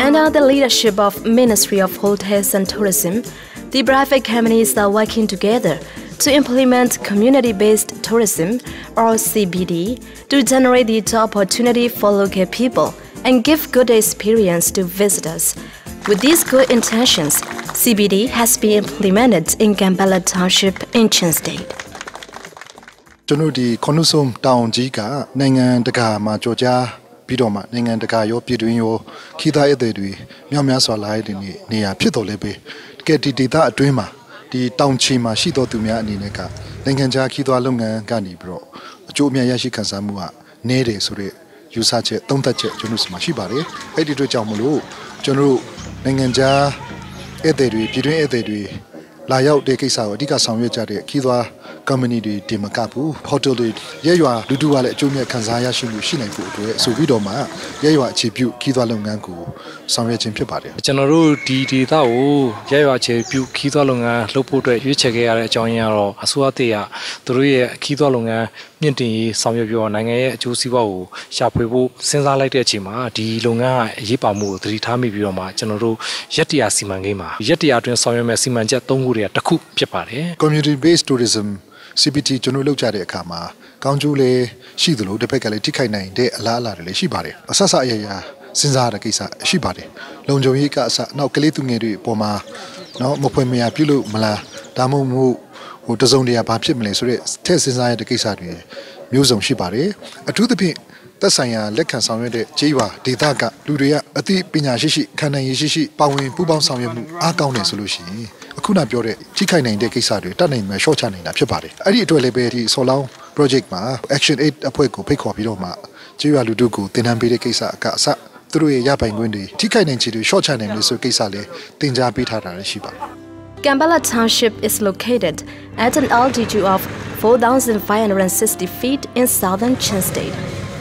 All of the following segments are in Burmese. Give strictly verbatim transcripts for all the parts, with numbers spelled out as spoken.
Under the leadership of Ministry of Hotels and Tourism, the private companies are working together to implement community-based tourism, or C B D, to generate the opportunity for local people and give good experience to visitors. With these good intentions, C B D has been implemented in Gambella Township in Chin State. ကျွန်တော်ဒီခွန်နုဆုံတောင်ကြီးကနိုင်ငံတကာမှာကြော်ကြားပြီးတော့မှနိုင်ငံတကာရောပြည်တွင်းရောခီးသားအသည်တွေမြောက်များစွာလာတဲ့နေရာဖြစ်တော်လဲပဲတကယ်ဒီဒေသအတွင်းမှာဒီတောင်ချီမှာရှိတော်သူများအနေနဲ့ကနိုင်ငံခြားခီးသွားလုပ်ငန်းကနေပြီးတော့အကျိုးအမြတ်ရရှိခံစားမှုကနည်းတယ်ဆိုတဲ့ယူဆချက်သုံးသပ်ချက်ကျွန်တော်တို့မှာရှိပါတယ်အဲ့ဒီအတွက်ကြောင့်မလို့ကျွန်တော်တို့နိုင်ငံခြားဧည့်သည်တွေပြည်တွင်းဧည့်သည်တွေလာရောက်တဲ့ကိစ္စကိုအဓိကဆောင်ရွက်ကြတဲ့ခီးသွား company တွေတင်မကဘူး hotel တွေရဲရွာလူတူကလည်းအကျိုးမြတ်ခံစားရရှိမှုရှိနိုင်ဖို့အတွက်ဆိုပြီးတော့မှရဲရွာအခြေပြုခီးသွားလုပ်ငန်းကိုဆောင်ရွက်ခြင်းဖြစ်ပါတယ်ကျွန်တော်တို့ဒီဒေသကိုရဲရွာအခြေပြုခီးသွားလုပ်ငန်းလုပ်ဖို့အတွက်ရွေးချယ်ခဲ့ရတဲ့အကြောင်းရင်းကတော့အစိုးရတရသူတို့ရဲ့ခီးသွားလုပ်ငန်းမြင့်တင်ရေးဆောင်ရွက်ပြီးတော့နိုင်ငံရဲ့အကျိုးစီးပွားကိုရှာဖွေဖို့စဉ်းစားလိုက်တဲ့အချိန်မှာဒီလုပ်ငန်းကအရေးပါမှုကိုသတိထားမိပြီးတော့မှကျွန်တော်တို့ရက်တရာစီမံကိန်းမှာရက်တရာအတွင်းဆောင်ရွက်မဲ့စီမံချက်သုံးခုတွေကတစ်ခုဖြစ်ပါတယ် community based tourism C B T ကျွန်တော်လုပ်ကြတဲ့အခါမှာကောင်းကျိုးလေးရှိသလိုတစ်ဖက်ကလည်းထိခိုက်နိုင်တဲ့အလားအလာတွေလည်းရှိပါတယ်အဆက်ဆက်အရာရာစဉ်းစားရတဲ့ကိစ္စရှိပါတယ်လုံခြုံရေးကအစနောက်ကလေးသူငယ်တွေအပေါ်မှာနော်မဖွင့်မရပြုလို့မလားဒါမှမဟုတ်ဟိုတစုံတရာဘာဖြစ်မလဲဆိုတဲ့ထည့်စဉ်းစားရတဲ့ကိစ္စတွေမျိုးစုံရှိပါတယ်အထူးသဖြင့်သက်ဆိုင်ရာလက်ခံဆောင်ရွက်တဲ့ကြေးရွာဒေသကလူတွေကအသိပညာရှိရှိခံနိုင်ရရှိရှိပါဝင်ပူးပေါင်းဆောင်ရွက်မှုအားကောင်းတယ်ဆိုလို့ရှိရင်အခုနပြောတဲ့ထိခိုက်နိုင်တဲ့ကိစ္စတွေတတ်နိုင်မှာရှော့ချနိုင်တာဖြစ်ပါတယ်အဲ့ဒီအတွက်လည်းပဲဒီဆော်လောင်း project မှာ action eight အဖွဲ့ကိုဖိတ်ခေါ်ပြီးတော့မှကြေးရွာလူထုကိုတင်နန်းပေးတဲ့ကိစ္စအကအစသူတို့ရဲ့ရပိုင်ခွင့်တွေထိခိုက်နိုင်ခြေတွေရှော့ချနိုင်လို့ဆိုကိစ္စလည်းတင် जा ပေးထားတာလည်းရှိပါတယ် Gambella Township is located at an altitude of four thousand five hundred sixty feet in southern Chin State.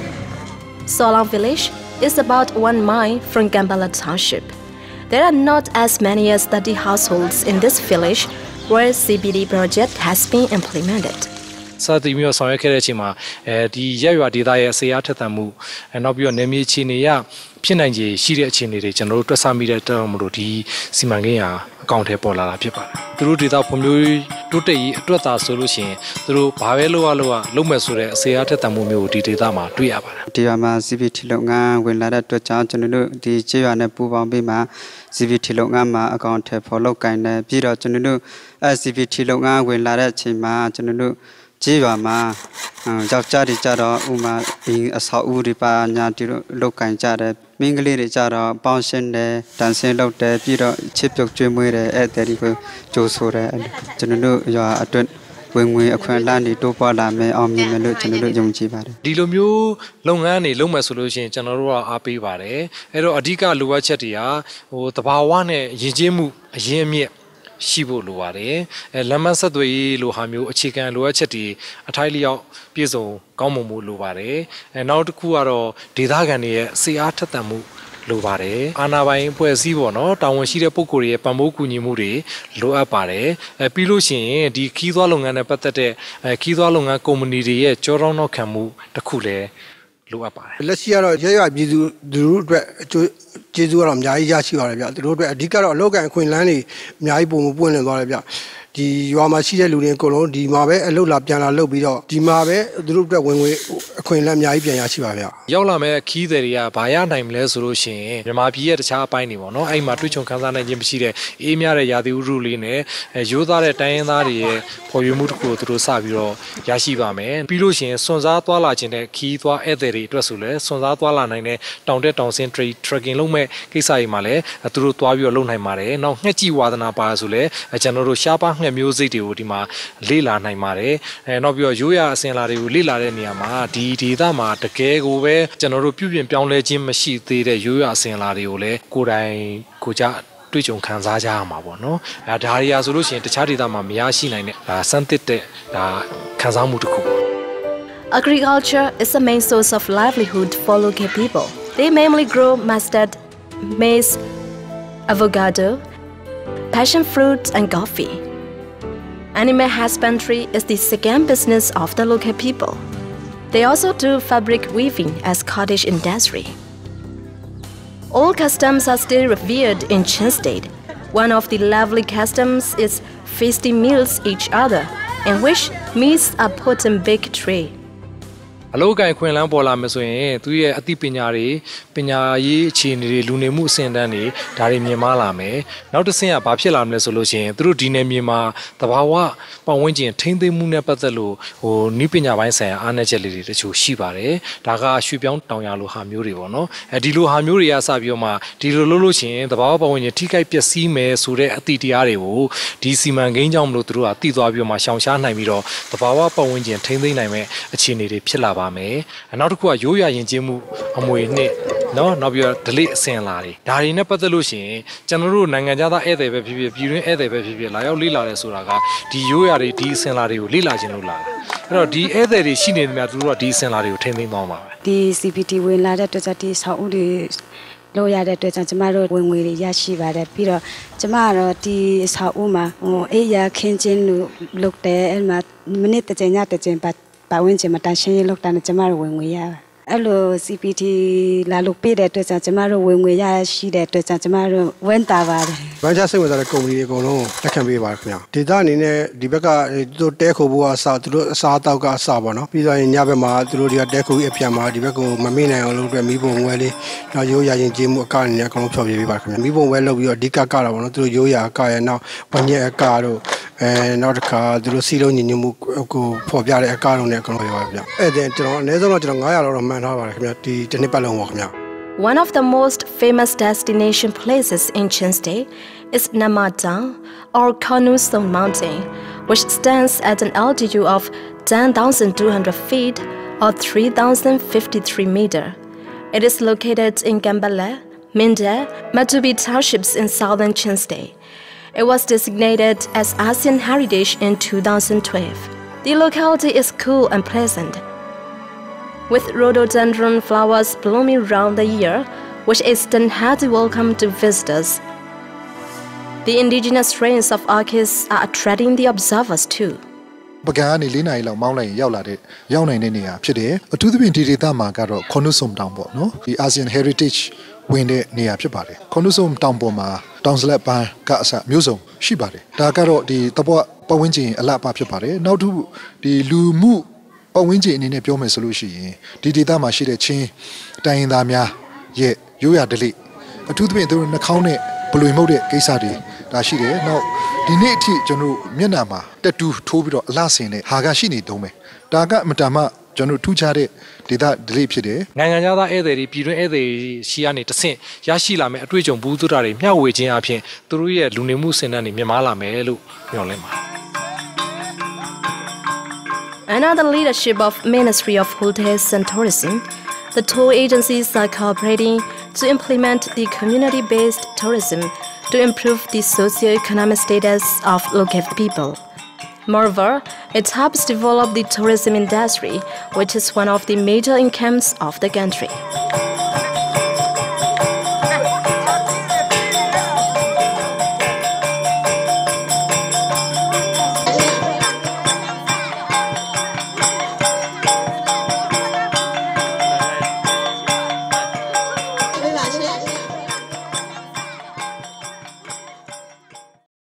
Solang Village is about one mile from Gambella Township. There are not as many as thirty households in this village where C B D project has been implemented. စာတီမျိုးဆောင်ရွက်ခဲ့တဲ့အချိန်မှာအဲဒီရက်ရွာဒေသရဲ့ဆေးအားထက်သန်မှုနောက်ပြီးတော့နေမြေခြေနေရဖြစ်နိုင်ခြေရှိတဲ့အခြေအနေတွေကျွန်တော်တို့တွက်ဆမိတဲ့တောင်းမလို့ဒီစီမံကိန်းဟာအကောင့်ထဲပေါ်လာတာဖြစ်ပါတယ်သူတို့ဒေသဖွံ့ဖြိုးတိုးတက်ရေးအတွက်သာဆိုလို့ရှိရင်သူတို့ဘာပဲလုပ်ရလို့ကလုပ်မယ်ဆိုတဲ့အဆေးအားထက်သန်မှုမျိုးကိုဒီဒေသမှာတွေ့ရပါတယ်ဒီရွာမှာ C B T လုပ်ငန်းဝင်လာတဲ့အတွက်ကြောင့်ကျွန်တော်တို့ဒီကျေးရွာနဲ့ပူးပေါင်းပြီးမှ C B T လုပ်ငန်းမှာအကောင့်ထဲပေါ်လုပ်ကိုင်တယ်ပြီးတော့ကျွန်တော်တို့အဲ C B T လုပ်ငန်းဝင်လာတဲ့အချိန်မှာကျွန်တော်တို့ကြေးရွာမှာယောက်ျားတွေကြတော့ဥမာဒီအဆောက်အဦတွေပါညာဒီလိုလောက်ကင်ကြတယ်မိန်းကလေးတွေကြတော့ပေါင်းရှင်းတယ်တန်ဆင်းလုပ်တယ်ပြီးတော့ချစ်ပြုတ်ကျွေးမွေးတယ်အဲ့တဲ့ဒီကိုကြိုးဆိုတယ်ကျွန်တော်တို့ရွာအတွက်ဝင်ငွေအခွင့်အလမ်းတွေတိုးပွားလာမယ်အောင်မြင်မယ်လို့ကျွန်တော်တို့ယုံကြည်ပါတယ်ဒီလိုမျိုးလုပ်ငန်းတွေလုပ်မယ်ဆိုလို့ရှိရင်ကျွန်တော်တို့ကအားပေးပါတယ်အဲ့တော့အဓိကလိုအပ်ချက်တွေကဟိုတဘာဝနဲ့ရည်ကျင်းမှုအရင်းအမြစ်ရှိဖို့လိုပါတယ်အဲလမ်းမဆက်သွယ်ရေးလိုဟာမျိုးအခြေခံလိုအပ်ချက်တွေအထိုက်လျောက်ပြည့်စုံကောင်းမွန်မှုလိုပါတယ်အဲနောက်တစ်ခုကတော့ဒေသခံတွေရဲ့စေအားထက်သန်မှုလိုပါတယ်အာဏာပိုင်အဖွဲ့အစည်းပေါ့နော်တာဝန်ရှိတဲ့ပုဂ္ဂိုလ်တွေရဲ့ပံ့ပိုးကူညီမှုတွေလိုအပ်ပါတယ်အဲပြီးလို့ရှိရင်ဒီခီးသွွားလုပ်ငန်းနဲ့ပတ်သက်တဲ့အဲခီးသွွားလုပ်ငန်းကုမ္ပဏီတွေရဲ့ကြောတောင်းနောက်ခံမှုတစ်ခုလည်းလိုအပ်ပါတယ်လက်ရှိကတော့ရရပြည်သူတို့အတွက်အကျိုးကျေးဇူးကတော့အများကြီးရရှိပါတယ်ဗျသူတို့အတွက်အဓိကတော့အလောက်ကန်အခွင့်အလမ်းတွေအများကြီးပုံမပွင့်လင်းသွားတယ်ဗျဒီရွာမှာရှိတဲ့လူတွေအကုန်လုံးဒီမှာပဲအလုပ်လာပြန်လာလုပ်ပြီးတော့ဒီမှာပဲသူတို့အတွက်ဝင်ငွေအခွင့်အလမ်းအများကြီးပြန်ရရှိပါဗျရောက်လာမဲ့ခီးသည်တွေကဘာရနိုင်မလဲဆိုလို့ရှိရင်မြန်မာပြည်ရဲ့တခြားအပိုင်းတွေပေါ့နော်အဲ့မှာတွေ့ချုံခန်းစားနိုင်ခြင်းမရှိတဲ့အေးမြတဲ့ရာသီဥတုလေးနဲ့ရိုးသားတဲ့တိုင်းရင်းသားတွေရဲ့ဖော်ရွေမှုတစ်ခုကိုသူတို့စပြီးတော့ရရှိပါမယ်ပြီးလို့ရှိရင်စွန်စားသွားလာခြင်းတဲ့ခီးသွားဧည့်သည်တွေအတွက်ဆိုလဲစွန်စားသွားလာနိုင်တဲ့တောင်တက်တောင်ဆင်း trekking လုပ်မဲ့ကိစ္စတွေမှာလည်းသူတို့သွားပြီးတော့လုပ်နိုင်ပါတယ်နောက်ငှက်ကြည့်ဝါသနာပါဆိုလဲကျွန်တော်တို့ရှားပါငှက်မျိုးစိတ်တွေကိုဒီမှာလေ့လာနိုင်ပါတယ်အဲနောက်ပြီးတော့ရိုးရာအစဉ်အလာတွေကိုလေ့လာတဲ့နေရာမှာဒီဒေသမှာတကယ်ကိုပဲကျွန်တော်တို့ပြုပြင်ပြောင်းလဲခြင်းမရှိသေးတဲ့ရိုးရာအစဉ်အလာတွေကိုလည်းကိုယ်တိုင်ကိုကြတွေ့ကြုံခံစားကြရမှာပေါ့နော်အဲဒါတွေရာဆိုလို့ရှိရင်တခြားဒေသမှာမရရှိနိုင်တဲ့ဒါစမ်းသစ်တဲ့ဒါခံစားမှုတစ်ခုပေါ့ Agriculture is the main source of livelihood for local people. They mainly grow mustard, maize, avocado, passion fruit and coffee. Animal husbandry is the second business of the local people. They also do fabric weaving as cottage industry. All customs are still revered in Chin State. One of the lovely customs is feasting meals each other, in which meats are put in big tray. အလောကန်ခွင်လန်းပေါ်လာမယ်ဆိုရင်သူရဲ့အသိပညာတွေပညာရေးအခြေအနေတွေလူနေမှုအဆင့်အတန်းတွေဒါတွေမြင်မာလာမယ်နောက်တစ်ဆင့်ကဘာဖြစ်လာမလဲဆိုလို့ရှိရင်သူတို့ဒီနယ်မြေမှာတဘာဝပတ်ဝန်းကျင်ထိန်းသိမ်းမှုနဲ့ပတ်သက်လို့ဟိုနည်းပညာပိုင်းဆိုင်ရာအားနည်းချက်လေးတွေတချို့ရှိပါတယ်ဒါကရွှေပြောင်းတောင်ရလိုဟာမျိုးတွေပေါ့နော်အဲဒီလိုဟာမျိုးတွေကစပြီးတော့မှဒီလိုလုပ်လို့ရှိရင်တဘာဝပတ်ဝန်းကျင်ထိခိုက်ပျက်စီးမယ်ဆိုတဲ့အသည့်တရားတွေကိုဒီစီမံကိန်းကြောင့်မလို့သူတို့ကတည်သွားပြီးတော့မှရှောင်ရှားနိုင်ပြီးတော့တဘာဝပတ်ဝန်းကျင်ထိန်းသိမ်းနိုင်မဲ့အခြေအနေတွေဖြစ်လာပါမယ်နောက်တစ်ခုကရိုးရာယဉ်ကျေးမှုအမွေနှစ်နော်နောက်ပြီးတော့ delay အစင်လာတွေဒါတွေနဲ့ပတ်သက်လို့ရှိရင်ကျွန်တော်တို့နိုင်ငံခြားသားဧည့်သည်ပဲဖြစ်ဖြစ်ပြည်တွင်းဧည့်သည်ပဲဖြစ်ဖြစ်လာရောက်လေ့လာရဲဆိုတာကဒီရိုးရာတွေဒီအစင်လာတွေကိုလေ့လာခြင်းလို့လာတာအဲ့တော့ဒီဧည့်သည်တွေရှိနေတယ်များသူတို့ကဒီအစင်လာတွေကိုထိန်းသိမ်းသွားမှာပဲဒီ C B T ဝင်လာတဲ့အတွက်ကြောင့်ဒီဆောက်ဦးတွေလို့ရတဲ့အတွက်ကြောင့်ကျမတို့ဝင်ငွေတွေရရှိပါတယ်ပြီးတော့ကျမကတော့ဒီဆောက်ဦးမှာဟိုအေးရခင်းချင်းလို့လုပ်တယ်အဲ့မှာမိနစ်တစ်ချိန်ညတစ်ချိန်ပတ်ပတ်ဝန်းကျင်မှာတန်ရှင်းရေးလုပ်တာနဲ့ကျမတို့ဝင်ငွေရပါအဲ့လို C B T လာလုပ်ပေးတဲ့အတွက်ကြောင့်ကျမတို့ဝင်ငွေရရှိတဲ့အတွက်ကြောင့်ကျမတို့ဝန်တာပါတယ်။ဗန်ချာစိတ်ဝင်စားတဲ့ကုမ္ပဏီတွေအကုန်လုံးလက်ခံပေးပါခင်ဗျာ။ဒေတာအနေနဲ့ဒီဘက်ကသူတို့တဲခိုဖို့အစားသူတို့အစားအသောက်ကအစားပေါ့နော်။ပြီးတော့ညဘက်မှာသူတို့တွေကတဲခိုပြီးအပြန်မှာဒီဘက်ကိုမမေ့နိုင်အောင်လုပ်အတွက်မိဘဝဲလေးနောက်ရိုးရာရင်ကျေးမှုအကအနေနဲ့အကုန်လုံးဖြောပြပေးပါခင်ဗျာ။မိဘဝဲလုပ်ပြီးတော့အဓိကကတော့ပေါ့နော်။သူတို့ရိုးရာအကရဲ့နောက်ပညက်အကတို့အဲနောက်တစ်ခါသူတို့စီလုံးညညမှုကိုဖော်ပြတဲ့အကားလုံးနဲ့အကုန်လုံးပြောပါဗျာအဲ့ဒါကျွန်တော်အနည်းဆုံးတော့ကျွန်တော်nine hundredလောက်တော့မှန်ထားပါတယ်ခင်ဗျာဒီတစ်နှစ်ပတ်လုံးပါခင်ဗျာ One of the most famous destination places in Chin State is Namadang or Khonu Stone Mountain, which stands at an altitude of ten thousand two hundred feet or three thousand fifty-three meters. It is located in Gambale, Minde, Matubi townships in southern Chin State. It was designated as ASEAN Heritage in two thousand twelve. The locality is cool and pleasant, with rhododendron flowers blooming round the year, which extend hearty welcome to visitors. The indigenous strains of orchids are attracting the observers too. ပကံကနေ၄နာရီလောက်မောင်းလိုက်ရင်ရောက်လာတဲ့ရောက်နိုင်တဲ့နေရာဖြစ်တယ်အထူးသဖြင့်ဒီဒေသမှာကတော့ခွန်နုဆုံတောင်ပေါ့နော်ဒီ ASEAN Heritage ဝင်တဲ့နေရာဖြစ်ပါတယ်ခွန်နုဆုံတောင်ပေါ်မှာတောင်စလက်ပန်းကအစမျိုးစုံရှိပါတယ်ဒါကတော့ဒီတပွပတ်ဝန်းကျင်အလှပဖြစ်ပါတယ်နောက်ထပ်ဒီလူမှုပတ်ဝန်းကျင်အနေနဲ့ပြောမယ်ဆိုလို့ရှိရင်ဒီဒေသမှာရှိတဲ့ချင်းတိုင်းရင်းသားများရဲ့ရိုးရာဓလေ့အထူးသဖြင့်သူတို့နှာခေါင်းနဲ့ဘလွေမှုတ်တဲ့ကိစ္စတွေဒါရှိတယ်နောက်ဒီနေ့အထိကျွန်တော်မျက်နှာမှာတက်တူထိုးပြီးတော့အလှဆင်တဲ့ဟာကရှိနေတုံးပဲဒါကအမတန်မှကျွန်တော်ထူးခြားတဲ့ဒေသဓလေ့ဖြစ်တယ်နိုင်ငံခြားသားဧည့်သည်တွေပြည်တွင်းဧည့်သည်ရှိကနေတဆင့်ရရှိလာမယ်အတွေ့အကြုံဘူးသူတာတွေမျှဝေခြင်းအပြင်သူတို့ရဲ့လူနေမှုစင်တန်းတွေမြင့်မားလာမယ်လို့ပြောလင်းပါ Under the leadership of Ministry of Hotels and Tourism, the tour agencies are cooperating to implement the community-based tourism to improve the socio-economic status of local people. Moreover, it helps develop the tourism industry, which is one of the major incomes of the country.